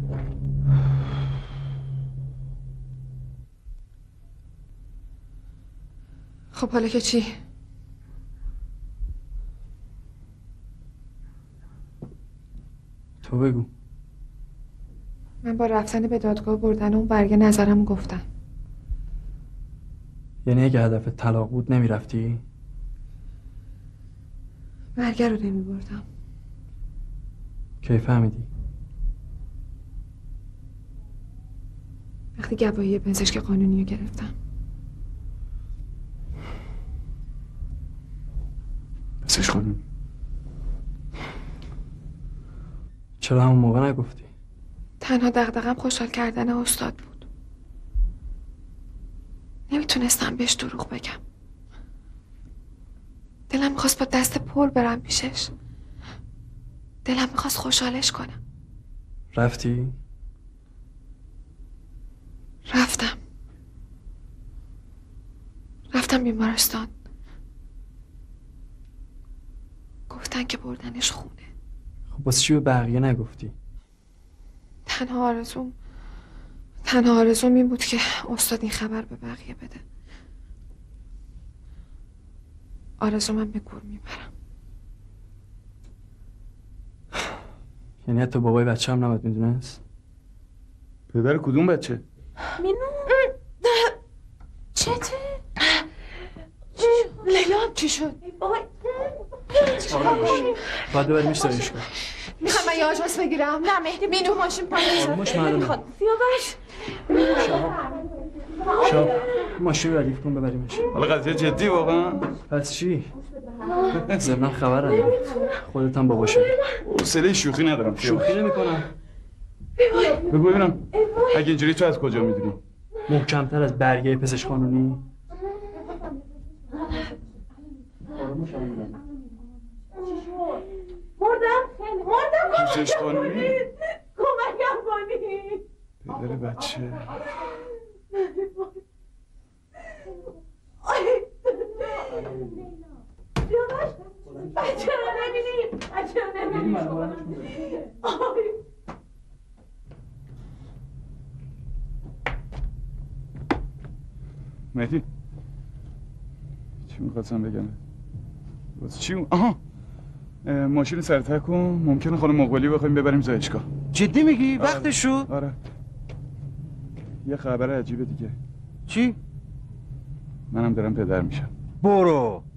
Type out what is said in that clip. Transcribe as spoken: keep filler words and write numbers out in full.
خب حالا که چی؟ تو بگو. من با رفتن به دادگاه بردن اون برگه نظرم گفتم. یعنی اگه هدف طلاق بود نمیرفتی؟ برگه رو نمی بردم. کی فهمیدی؟ وقتی گواهی پزشک قانونی رو گرفتم. پزشک قانونی؟ چرا همون موقع نگفتی؟ تنها دغدغه‌ام خوشحال کردن استاد بود. نمیتونستم بهش دروغ بگم. دلم میخواست با دست پر برم پیشش. دلم میخواست خوشحالش کنم. رفتی؟ رفتم. رفتم بیمارستان. گفتن که بردنش خونه. خب واسه چی به بقیه نگفتی؟ تنها آرزوم تنها آرزوم این بود که استاد این خبر به بقیه بده. آرزومم به گور میبرم. یعنی حتی بابای بچه هم نباید میدونست؟ پدر کدوم بچه؟ مینو چته؟ لیلا چی شد؟ باید ببریمش داریشگاه. میخوام من یه آژانس بگیرم. نه مهدی مینو ماشین پایین آرامش معلومه. سیاوش شاب ماشین رو ردیف کن ببریمش. حالا قضیه جدی واقعا؟ پس چی؟ ضمناً خبر نداری. خودت هم بابا شدی. حوصله شوخی ندارم. شوخی نمی‌کنم. بگو ببینم اگه اینجوری تو از کجا میدونی؟ محکم‌تر از برگه پزشک قانونی. مردم مردم پزشک قانونی؟ کمکم کنی. پدر بچه سیاوش بچه رو نبینیم بچه رو نبینیم. مهدی چی میخواستم بگم؟ واسه چی؟ آها ماشین سرتر کن. ممکنه خانم مقبلی بخوایم ببریم زایشگاه. جدی میگی؟ آره. وقتش شد؟ آره یه خبر عجیبه دیگه. چی؟ منم دارم پدر میشم. برو